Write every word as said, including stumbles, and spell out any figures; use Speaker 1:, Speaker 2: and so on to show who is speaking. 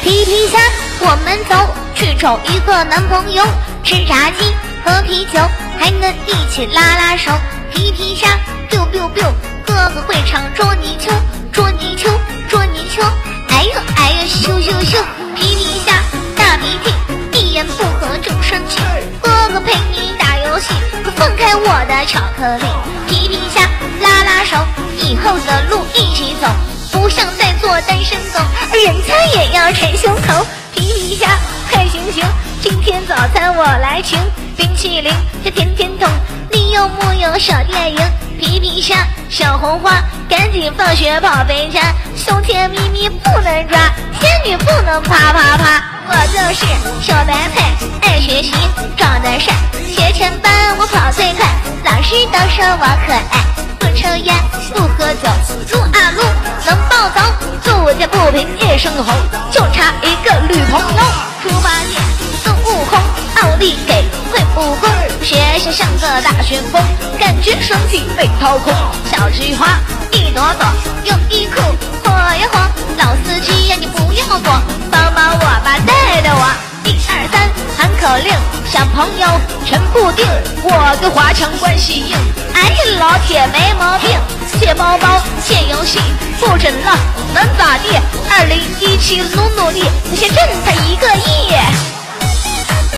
Speaker 1: 皮皮虾，我们走去找一个男朋友，吃炸鸡喝啤酒，还能一起拉拉手。皮皮虾 biu biu biu， 哥哥会唱捉泥鳅，捉泥鳅，捉泥鳅，哎呦哎呦咻咻咻。皮皮虾大鼻涕，一言不合就生气，哥哥陪你打游戏，可放开我的巧克力。皮皮虾拉拉手，以后的路一起走，不想再做单身狗，人家也要捶胸口。皮皮虾快醒醒，今天早餐我来请，冰淇淋这甜甜筒，你有木有小电影？皮皮虾小红花，赶紧放学跑回家，胸前咪咪不能抓，仙女不能啪啪啪。我就是小白菜，爱学习，长得帅，学前班我跑最快，老师都说我可爱，不抽烟不喝酒，撸啊撸能暴走，路见不平一声吼，就差一个女朋友。猪八戒孙悟空，奥利给会武功，学习像个大旋风，感觉神奇被掏空。小菊花一朵朵又一库，火呀火，老司机呀你不要躲，帮帮我吧带带我，一二三喊口令，小朋友全部定，我跟华强关系硬，哎老铁没毛病，借包包借游戏不整了能咋地，二零一七努努力先挣他一个亿。